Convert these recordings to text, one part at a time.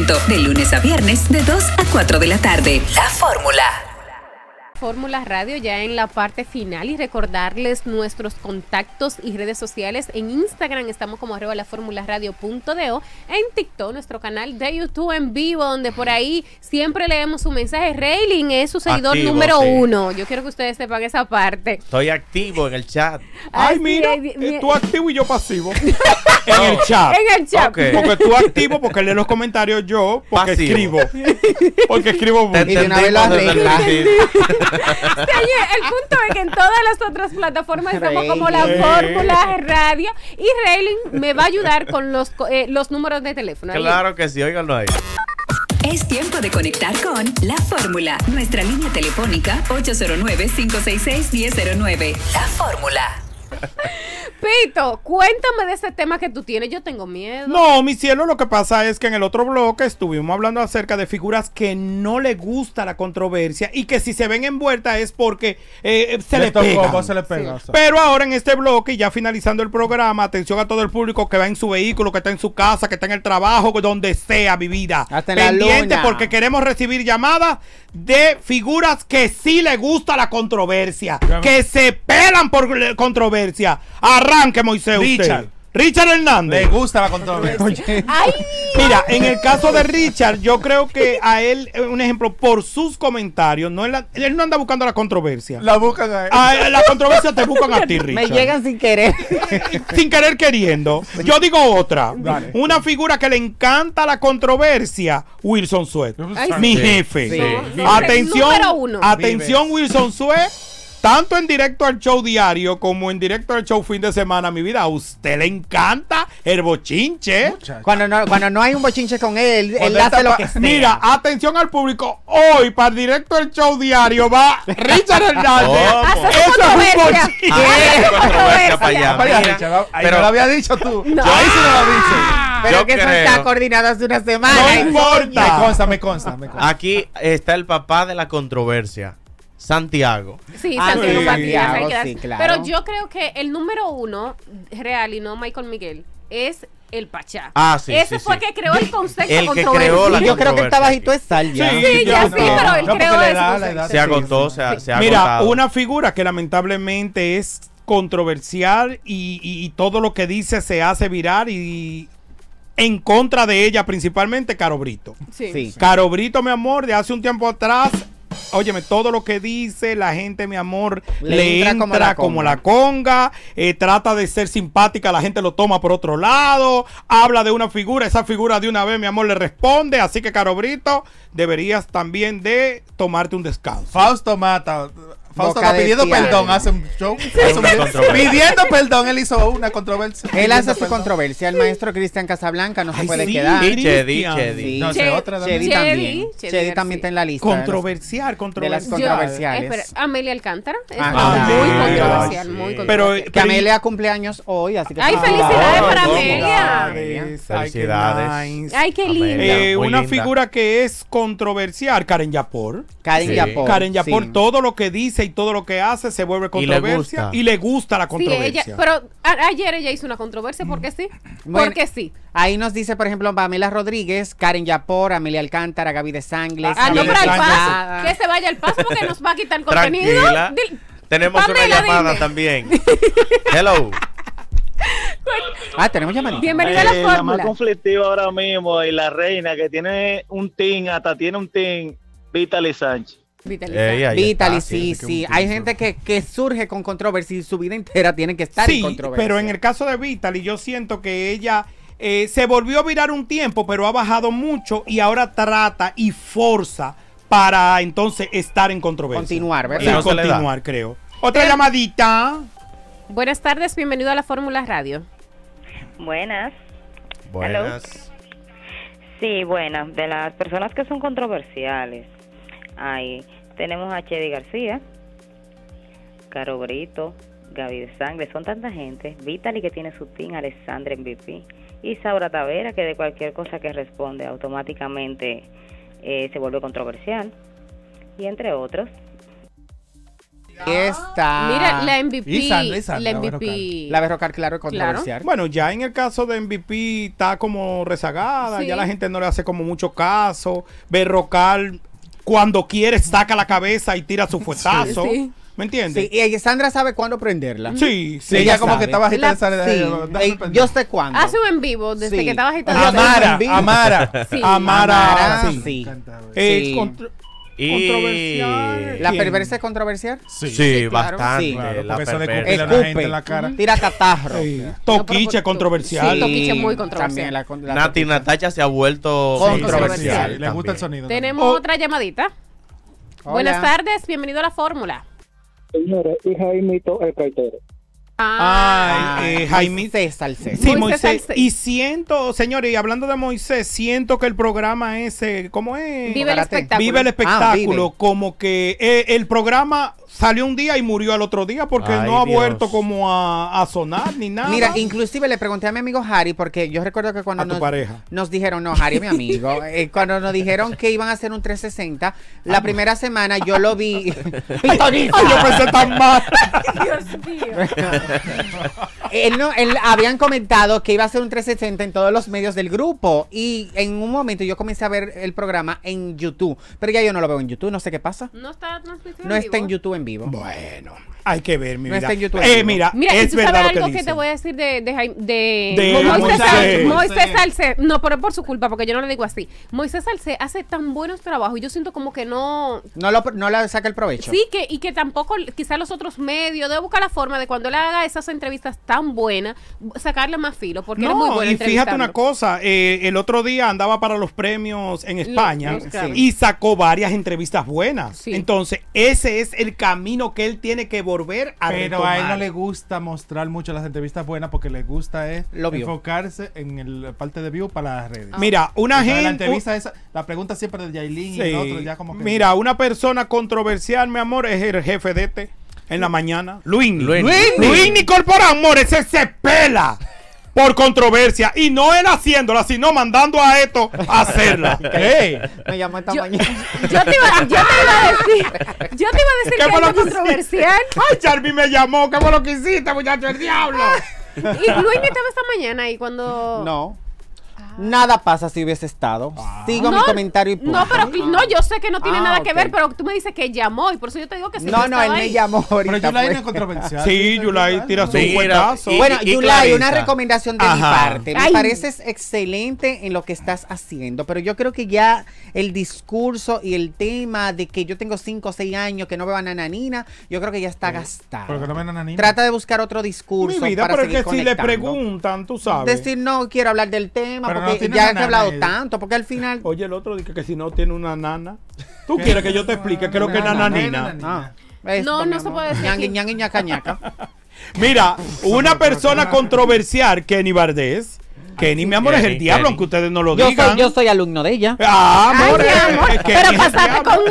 De lunes a viernes, de 2 a 4 de la tarde. La Fórmula. Fórmula Radio ya en la parte final y recordarles nuestros contactos y redes sociales. En Instagram estamos como @laformularadio.do, en TikTok nuestro canal de YouTube en vivo, donde por ahí siempre leemos su mensaje. Rayling es su seguidor Activo, número sí. 1. Yo quiero que ustedes sepan esa parte. Estoy activo en el chat. Ay, mira, tú activo y yo pasivo. En el chat. En el chat. Ok. Porque tú activo porque lee los comentarios yo, porque Pasivo. escribo. Porque escribo Te mucho. Y de una vez lo entendimos desde el arregla. principio. Oye, el punto es que en todas las otras plataformas estamos como la Rayling. Fórmula Radio, y Rayling me va a ayudar con los números de teléfono. Claro que sí, óiganlo ahí. Es tiempo de conectar con La Fórmula. Nuestra línea telefónica 809-566-1009. La Fórmula. Pito, cuéntame de ese tema que tú tienes. Yo tengo miedo. No, mi cielo, lo que pasa es que en el otro bloque estuvimos hablando acerca de figuras que no le gusta la controversia y que si se ven envueltas es porque se le pega. Se le pega. Sí. Pero ahora en este bloque, ya finalizando el programa, atención a todo el público que va en su vehículo, que está en su casa, que está en el trabajo, donde sea, mi vida. Hasta en la Pendiente luna. porque queremos recibir llamadas de figuras que sí le gusta la controversia, que se pelan por controversia. Arranque, Moisés, usted. Richard Hernández. Le gusta la controversia. Ay, Mira, en el caso de Richard, yo creo que a él, un ejemplo, por sus comentarios, él no anda buscando la controversia. La buscan a él. La controversia te buscan a ti, Richard. Me llegan sin querer. Sin querer queriendo. Yo digo otra. Dale. Una figura que le encanta la controversia, Wilson Suet. Ay, Mi sí. jefe. Sí. Atención, Número 1. atención, Wilson Suet. Tanto en directo al show diario como en directo al show fin de semana, mi vida. A usted le encanta el bochinche. Cuando no hay un bochinche con él, Cuando él él hace lo tapa- que sea. Mira, atención al público. Hoy, para el directo al show diario, va Richard Hernández. ¿Cómo? Eso es un controversia. bochinche. Controversia para allá. Vaya, Mira, Richard, ahí pero- no lo había dicho tú. No. Ahí sí no lo dice. Pero Yo que eso creo. está coordinado hace una semana. No Ay, importa. Me consta. Aquí está el papá de la controversia, Santiago. Sí, Ah, Santiago sí, Matías, hay que Santiago, dar- sí, claro. Pero yo creo que el número 1 real y no Michael Miguel es el Pachá. Ah, sí, Ese sí, fue sí. que creó el concepto El que controversia. creó la Yo creo que está controversia bajito aquí. de sal ya. Sí, ya sí, pero él No, porque creó la ese edad, concepto. Se agotó, se ha Mira, agotado. una figura que lamentablemente es controversial y todo lo que dice se hace viral y en contra de ella principalmente Caro Brito. Sí. Sí. Caro Brito, mi amor, de hace un tiempo atrás, óyeme, todo lo que dice la gente, mi amor, le entra como la conga, trata de ser simpática, la gente lo toma por otro lado, habla de una figura, esa figura de una vez, mi amor, le responde, así que Caro Brito, deberías también de tomarte un descanso. Fausto Mata. Fausto Boca está de pidiendo piano. perdón, hace un show. Una controversia. Pidiendo perdón, él hizo una controversia. Él hace su Pidiendo controversia. El maestro Cristian Casablanca no se Ay, puede sí, quedar. Y Cristian. Chedi. Sí. No, esa es otra también. Chedi también. Chedi Chedi también está en la lista. Controversial, De las controversial. controversiales. Espera, Amelia Alcántara es Ah, muy claro. controversial, Sí. muy Pero, controversial. Que Amelia cumple años hoy, así que... Ay, felicidades para ¿cómo? Amelia. Felicidades. Ay, qué nice. Ay, qué lindo. Amelia. Muy una linda. figura que es controversial, Karen Yapor. Karen Sí. Yapor. Karen Yapor, sí. todo lo que dice y todo lo que hace se vuelve Y le controversia gusta. y le gusta la Sí, controversia. ella, pero ayer ella hizo una controversia porque sí. Bueno, Porque sí. Ahí nos dice, por ejemplo, Pamela Rodríguez, Karen Yapor, Amelia Alcántara, Gaby de Sangles. Ah, no, Gaby pero al Estrada. paso. Que se vaya al paso porque nos va a quitar contenido. Tranquila. Tenemos Pamela, una llamada dime. también. Hello. Ah, tenemos llamadita. Bienvenida a la La más fórmula. conflictiva ahora mismo y la reina que tiene un team, hasta tiene un team, Vitaly Sánchez. Vitaliza. Ahí Vitaly, está, sí, sí. Hay gente que surge con controversia y su vida entera tiene que estar en Sí, controversia. pero en el caso de Vitaly, yo siento que ella se volvió a virar un tiempo, pero ha bajado mucho y ahora trata y forza para entonces estar en controversia. Continuar, Y ¿verdad? no se le da. continuar, creo. Otra llamadita. Buenas tardes, bienvenido a la Fórmula Radio. Buenas. Buenas. Sí, buenas. De las personas que son controversiales, ahí tenemos a Chedi García, Caro Brito, Gaby de Sangre, son tanta gente. Vitaly, que tiene su team, Alexandra MVP, y Saura Tavera, que de cualquier cosa que responde automáticamente se vuelve controversial, y entre otros. Está. Mira, la MVP. Y Sandra, la Berrocal. MVP. La Berrocal, claro, es controversial. Bueno, ya en el caso de MVP está como rezagada, Sí. ya la gente no le hace como mucho caso. Berrocal, cuando quiere, saca la cabeza y tira su fuetazo. Sí. ¿Me entiendes? Sí, y Sandra sabe cuándo prenderla. Sí, sí. Ella como sabe. que estaba agitada. Sí, yo sé cuándo. Hace un en vivo desde Sí. que estaba agitando. Amara, Sí. Amara. Sí. Amara, sí. sí. Eh, Sí. Y controversial. ¿La ¿Quién? perversa es controversial? Sí, claro. bastante. Sí. Claro, la porque eso le perversa. escupe a la gente en la cara. Tira catarro. Sí. No, Toquiche pero- controversial. Sí. Toquiche muy controversial. También la Nati Toquiche. Natacha se ha vuelto Controversial. Sí, le gusta el también. sonido. Tenemos otra llamadita. Hola. Buenas tardes, bienvenido a la fórmula. Señores, y Jaimito el cartero. Ay, Jaime. Moisés Salcedo. Sí, Moisés Moisés. Salcedo. Y siento, señores, y hablando de Moisés, siento que el programa ese, ¿cómo es? Vive el Karate. espectáculo. Vive el espectáculo, vive. como que el programa salió un día y murió al otro día porque Ay, no ha Dios. vuelto como a sonar ni nada. Mira, inclusive le pregunté a mi amigo Harry, porque yo recuerdo que cuando A tu pareja. nos dijeron, no, Harry es mi amigo, cuando nos dijeron que iban a hacer un 360, la primera semana yo lo vi. Ay, yo pensé tan mal. Dios mío. Él habían comentado que iba a hacer un 360 en todos los medios del grupo y en un momento yo comencé a ver el programa en YouTube, pero ya yo no lo veo en YouTube, no sé qué pasa. No está transmitido No está en vivo. YouTube en vivo. Bueno, hay que ver, mi No vida. está en YouTube en vivo. Mira, Mira, ¿y es tú verdad sabes lo que algo que dicen. te voy a decir de De Moisés Moisés. Moisés Salcedo? No, pero es por su culpa, porque yo no le digo así. Moisés Salcedo hace tan buenos trabajos y yo siento como que no... No le saca el provecho. Sí, y que tampoco quizás los otros medios, debe buscar la forma de cuando él haga esas entrevistas tan buenas, sacarle más filo, porque él es muy No, bueno y fíjate una entrevistando. cosa, el otro día andaba para los premios en España los Grammy. y sacó varias entrevistas buenas. Sí. Entonces, ese es el camino que él tiene que volver a Pero retomar. a él no le gusta mostrar mucho las entrevistas buenas porque le gusta es Lo vio. enfocarse en la parte de view para las redes. Mira, una O sea, la gente... entrevista esa, la pregunta siempre de Yailin y Sí. el otro ya como que... Mira, una persona controversial, mi amor, es el jefe de en la mañana. Luini. Luini. Corporán, amor, ese se pela por controversia. Y no él haciéndola, sino mandando a esto a hacerla. Ey. Me llamó esta Yo, mañana. yo te iba a decir ¿Qué que fue algo lo que controversial. Ay, Charmy me llamó. ¿Qué fue lo que hiciste, muchacho? El diablo. Y Luis estaba esta mañana y cuando... No. Nada pasa si hubiese estado. Sigo mi comentario y punto. No, pero no, yo sé que no tiene nada que ok. ver, pero tú me dices que llamó y por eso yo te digo que sí. No, yo no, él estaba me ahí. llamó ahorita. Pero Yulai no pues. es controversial. Sí, Yulai tira su Mira, fuetazo. y- Bueno, Yulai, una Clarisa. recomendación de mi Ajá. parte. Me Ay. pareces excelente en lo que estás haciendo, pero yo creo que ya el discurso y el tema de que yo tengo 5 o 6 años que no veo a Nananina, yo creo que ya está gastado. Porque no ven a Nananina. Trata de buscar otro discurso Mi vida, para pero es seguir que si le conectando. preguntan, tú sabes. Decir, no quiero hablar del tema, Pero no porque tiene ya una he hablado nana, tanto, porque al final... Oye, el otro dice que si no tiene una nana. ¿Tú quieres que yo te explique qué es lo que es nananina? Ah, No, esto, mi no se amor. puede decir Ñangui, aquí. ñangui, ñaca, ñaca. Mira, una persona controversial, Kenny Valdés. Kenny, mi amor, es el Kenny, diablo, Kenny. aunque ustedes no lo Yo digan. soy alumno de ella. Ah, Ay, amor, mi amor, es Kenny pero es el pasaste diablo. con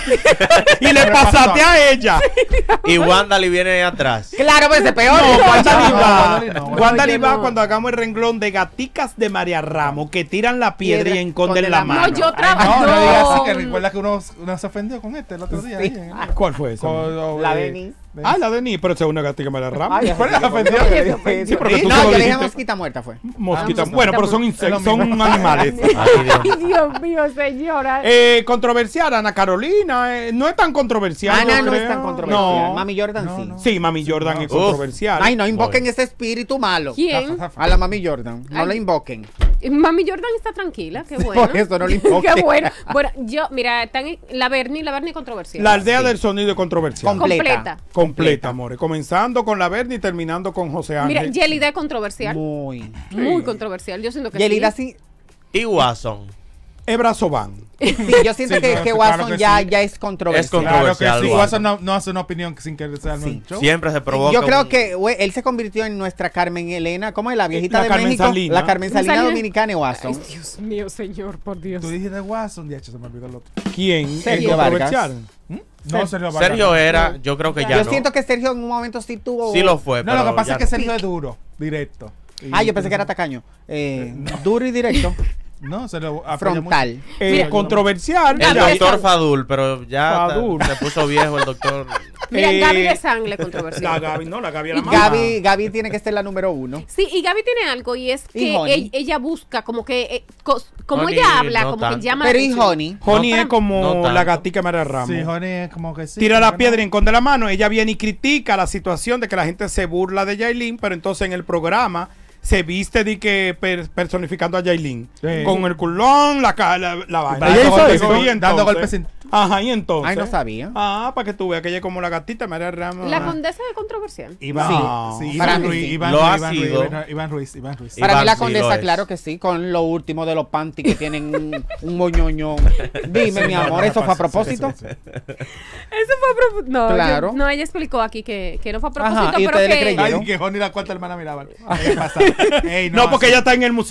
A. Y le pasaste a ella. Y Wanda le viene atrás. Claro, pues es peor. No, Wanda No, ni va. Wanda no. Wanda Oye, ni va no. cuando hagamos el renglón de gaticas de María Ramos que tiran la piedra y Piedra, esconden esconden la la mano. No, yo Ay, trabajo. no digas así, que recuerda que uno se ofendió con este el otro día. Sí. ahí en- ¿Cuál fue esa? con- La eh, Denis. Ah, la de Ni, pero esa es una gatica de María Ramos. Ay, ¿Cuál es la ofendió? Sí, porque tú No, solo yo le dije dijiste mosquita muerta fue. mosquita. Ah, Bueno, pero son es lo son mismo. animales. Ay, Dios mío, señora. Controversial, Ana Carolina. No es tan controversial. Ana yo no es creo. tan controversial. No. Mami Jordan sí. Sí, Mami Jordan es Uf. controversial. Ay, no invoquen ese espíritu malo. ¿Quién? A la Mami Jordan. No Ay. la invoquen. Mami Jordan está tranquila, qué bueno. Por eso no le invoquen. Qué bueno. Bueno, yo, mira, están la Bernie controversial. La aldea del sonido es controversial. completa. Completa, amores. Comenzando con la Verde y terminando con José Mira, Ángel. Yelida es controversial. Muy. Muy controversial. Yo siento que Yelida sí. sí. Y Watson. Ebra Sobán. Sí, yo siento Sí, que claro Watson que ya, sí. ya es controversial. Es Claro que sí. Controversial, Watson no hace una opinión sin que sea Sí. un show. Siempre se provoca. Yo creo un- que güey, él se convirtió en nuestra Carmen Elena. ¿Cómo es la viejita La de Carmen México? Salinas. La Carmen Salina Salinas. dominicana y Watson. Ay, Dios mío, señor, por Dios. Tú dijiste Watson, de hecho se me olvidó el otro. ¿Quién? Sergio ¿Es Vargas. controversial? No, Sergio Vargas. Sergio era, yo creo que ya Yo no. siento que Sergio en un momento sí tuvo. Sí lo fue, No, pero lo que pasa ya es que no. Sergio es duro, directo. Ah, yo pensé que era tacaño. Duro y directo. No, se lo apoya Frontal. Controversial. El ya. doctor Fadul, pero ya Fadul. se puso viejo el doctor. Mira, Gaby de Sangre La controversial. Gaby, no, la Gaby era Y mamá. Gaby tiene que ser la número 1. Sí, y Gaby tiene algo y es Y que Honey. ella busca como que como Honey, ella habla, no como que tanto. llama Pero la y atención. Honey. Honey No es como no tanto. la gatica María Ramos. Sí, Honey es como que sí. Tira como la que piedra y no. enconde la mano. Ella viene y critica la situación de que la gente se burla de Yailin, pero entonces en el programa se viste de que personificando a Yailin. Sí. Con el culón, la vaina. Dando Ella hizo golpes, eso, ¿no? y entonces- Dando golpes sin- Ajá, y entonces. Ay, no sabía. Ah, para que tú veas que ella es como la gatita María Ramos. La condesa de controversial. Iván, Sí. sí, Para Iván mí Ruiz, sí. Iván Lo Ruiz, ha Iván Ruiz, sido. Iván Ruiz, Iván Ruiz. Para mí Iván la sí lo condesa, es. claro que sí, con lo último de los panty que tienen un moñoñón. Dime, mi amor, ¿eso fue a propósito? Sí, sí, sí. Eso fue a propósito. No, Claro. no, ella explicó aquí que no fue a propósito, Ajá, y pero ustedes le que creyeron. Ay, que Honey la cuarta hermana miraba. ¿Qué pasa? Ey, No, porque así. ella está en el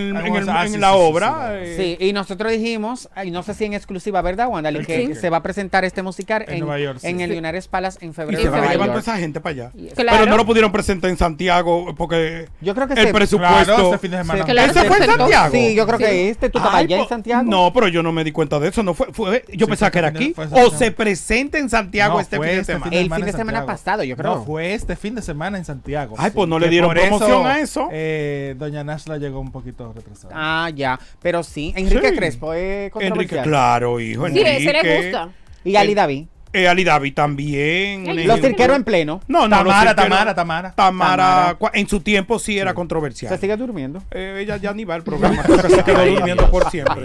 en la obra. Sí, y nosotros dijimos, y no sé si en exclusiva, ¿verdad, Wanda? Que se va a presentar este musical En Nueva York, sí. en el Sí. United Palace en Y febrero. se en van a Nueva llevar York. toda esa gente para allá. Claro. Pero no lo pudieron presentar en Santiago porque Yo creo que el se- presupuesto. Claro, este fin de semana. Sí, claro, ¿Ese se fue en presentó. Santiago? Sí, yo creo que Sí. tú estabas allá en Santiago. No, pero yo no me di cuenta de eso. No fue, yo Sí, pensaba que era fue aquí. en O Santiago. se presenta en Santiago No, este fue fin de este semana. El fin de en semana Santiago. pasado, yo creo. No, fue este fin de semana en Santiago. Ay, pues no le Que dieron por eso, promoción a eso. Doña Nashla llegó un poquito retrasada. Ah, ya. Pero sí, Enrique Sí. Crespo es Enrique, controversial. claro, hijo. sí, Enrique. ese le gusta. Y Ali David. Ali David también. Ay, Los cirqueros en pleno. No, no, los Tamara, cirqueros- Tamara. Tamara, en su tiempo sí era Se controversial. sigue durmiendo. Ella ya ni va al programa, creo que se quedó durmiendo por siempre.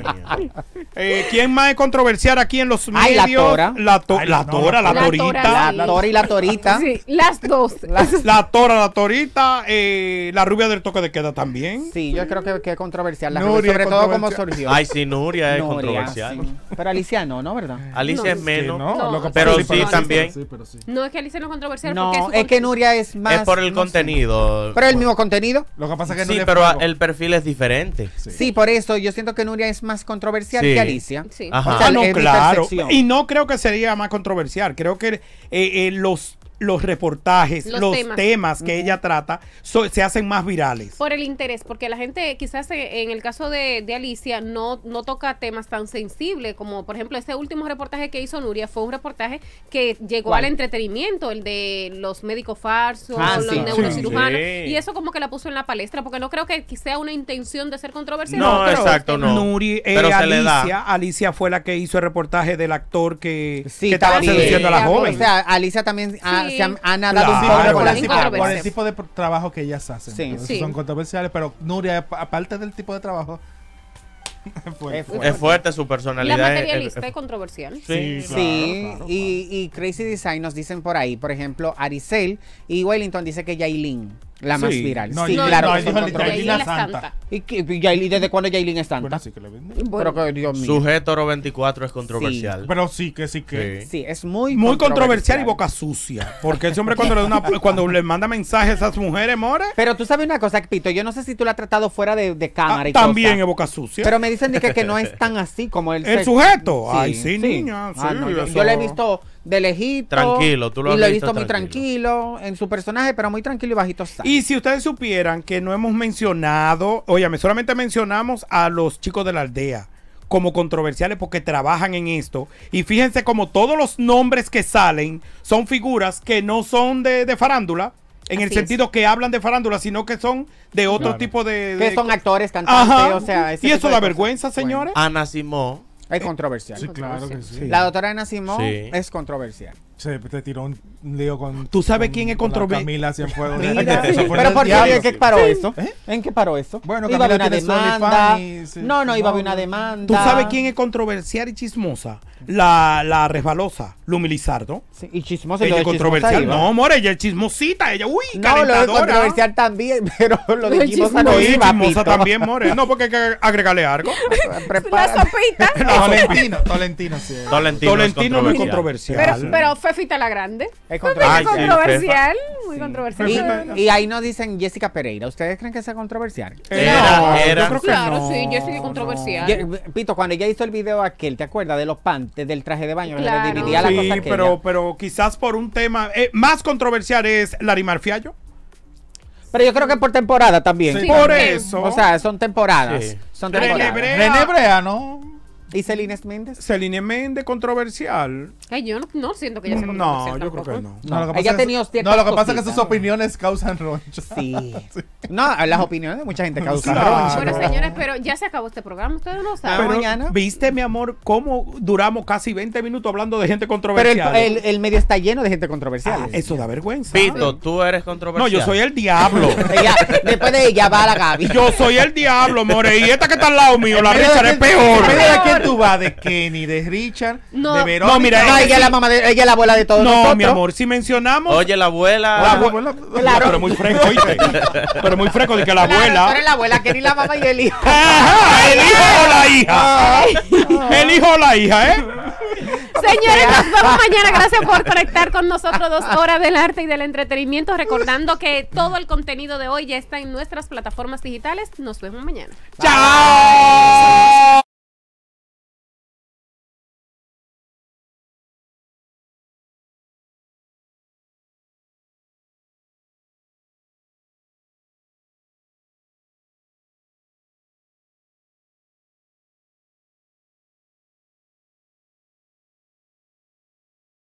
¿Quién más es controversial aquí en los Ay, la medios? Tora. La Ay, no, Tora, la la Torita. Tora, La Tora y la Torita. Sí, las dos. La Tora, la Torita, la rubia del toque de queda también. Sí, yo creo que es controversial. La Nuria sobre es todo como controversial. surgió. Ay, sí, Nuria es Nuria, controversial. sí. Pero Alicia no, ¿verdad? Alicia No, es menos. No, Lo que pero pasa- sí, también. Sí, pero sí. No es que Alicia no es controversial No, porque es que Nuria es más. Es por el no sé. contenido. Pero el mismo contenido. Lo que pasa es que Sí, Nuria pero Fuego. el perfil es diferente. Sí, por eso yo siento que Nuria es más controversial Sí. que Alicia. Sí. Ajá. O sea, No, es mi claro. percepción. Y no creo que sería más controversial. Creo que los reportajes, Los los temas. temas que ella trata se hacen más virales. por el interés, porque la gente quizás en el caso de Alicia no toca temas tan sensibles como por ejemplo este último reportaje que hizo Nuria fue un reportaje que llegó ¿Cuál? al entretenimiento, el de los médicos falsos, Ah, los sí. neurocirujanos, Sí. y eso como que la puso en la palestra, porque no creo que sea una intención de ser controversial. No, pero- exacto, no. Nuri, Pero se le da. Alicia fue la que hizo el reportaje del actor que Sí, estaba también. seduciendo a la joven. O sea, Alicia también Sí. ha nadado un Claro. poco Pero con por, la el tipo, controversia. por el tipo de trabajo que ellas hacen. Sí. Esos Sí. son controversiales, pero Nuria, aparte del tipo de trabajo, es fuerte. Es fuerte. Es fuerte su La personalidad. materialista es controversial. Sí, Sí, claro. y Crazy Design nos dicen por ahí, por ejemplo, Aricel y Wellington dice que Yailin, la más Sí. viral. No, sí, no, claro. no, que él son dijo controversiales. Yailin la Yailin santa. ¿Y desde cuándo Yailin es santa? Bueno, sí que le venden. Bueno, Pero que Dios mío. Sujeto Oro 24 es controversial. Pero sí que. Sí, es muy Muy controversial y boca sucia. Porque ese hombre cuando le manda mensajes a esas mujeres, more, Pero tú sabes una cosa, Pito, yo no sé si tú la has tratado fuera de cámara y también cosas, es boca sucia. pero me dicen de que no es tan así como el sujeto. Ay, sí, niña. Ah, sí, no, yo eso- lo he visto de lejito. Tranquilo, tú lo y has lo he visto visto muy tranquilo. tranquilo en su personaje, pero muy tranquilo y bajito sale. Y si ustedes supieran que no hemos mencionado, óyame, solamente mencionamos a los chicos de la aldea como controversiales porque trabajan en esto. Y fíjense como todos los nombres que salen son figuras que no son de farándula, en el Así sentido que hablan de farándula, sino que son de otro Claro. tipo de... que son actores, cantantes, Ajá. o sea, ese Y tipo eso de da cosas. vergüenza, señores. Ana Simó. Es controversial. Sí, claro que sí. La doctora Ana Simón Sí. es controversial. Se te tiró un lío con. ¿Tú sabes con- quién es con la controver- Camila Cienfuegos. Mira, Eso fue pero del ¿por qué? diablo. ¿En qué paró eso? ¿Eh? ¿En qué paró eso? Bueno, iba a haber Camila una tiene su demanda. OnlyFans y se- No, iba a haber no. una demanda. ¿Tú sabes quién es controversial y chismosa? La resbalosa, Lumi Lizardo. Sí, y chismosa. Ella lo es de chismosa controversial. iba. No, more, ella es chismosita. Ella, uy, No, lo de calentadora. controversial también, pero lo de Lo chismosa no Sí, iba, chismosa Pito. también, more. No, porque hay que agregarle algo. La Prepara- sopita. Tolentino, sí. Tolentino no es controversial. Pero Fefita la Grande. Es Fefita Ay, sí, controversial. Muy controversial. Y ahí nos dicen Jessica Pereira. ¿Ustedes creen que sea controversial? Era. Yo creo que Claro, no. sí, Jessica controversial. Pito, cuando ella hizo el video aquel, ¿te acuerdas de los pantes, del traje de baño? Claro. Que le dividía la Sí, cosa aquella? pero quizás por un tema más controversial es Larimar Fiallo. Pero yo creo que por temporada también. Sí, Por también. eso. O sea, son temporadas. Sí. Son René temporadas. Brea. René Brea, ¿no? ¿Y Celines Méndez? Celines Méndez, controversial. Ay, yo no siento que ella sea No, controversial yo creo que tampoco. no. lo que ella pasa tenía es- ciertas No, lo que pasa es que cositas. sus opiniones causan roncha. Sí. No, las opiniones de mucha gente causan Claro. roncha. Bueno, señores, pero ya se acabó este programa. Ustedes no saben. Pero- Pero, mañana. ¿viste, mi amor, cómo duramos casi 20 minutos hablando de gente Pero controversial? el medio está lleno de gente controversial. Ah, eso da vergüenza. Pito, tú eres No, controversial. yo soy el diablo. Después de ella va la Gaby. Yo soy el diablo, more. Y esta que está al lado mío, la Richard, es peor. ¿En medio de quién tú vas? ¿De Kenny? ¿De Richard? No. ¿De Verónica? No, mira, No, ella es la mamá de, ella es la abuela de todos No, nosotros. mi amor, si mencionamos. Oye, la abuela. la abuela. Pero muy fresco, ¿oíste? Pero muy fresco de que la Claro, tú abuela. eres la abuela, Kenny la mamá y el hijo. Ajá, el hijo o la hija. El hijo o la hija, ¿eh? Señores, nos vemos mañana. Gracias por conectar con nosotros 2 horas del arte y del entretenimiento. Recordando que todo el contenido de hoy ya está en nuestras plataformas digitales. Nos vemos mañana. ¡Chao!